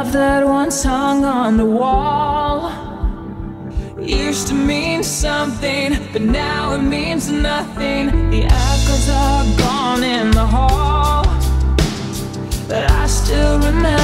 love that once hung on the wall used to mean something, but now it means nothing. The echoes are gone in the hall, but I still remember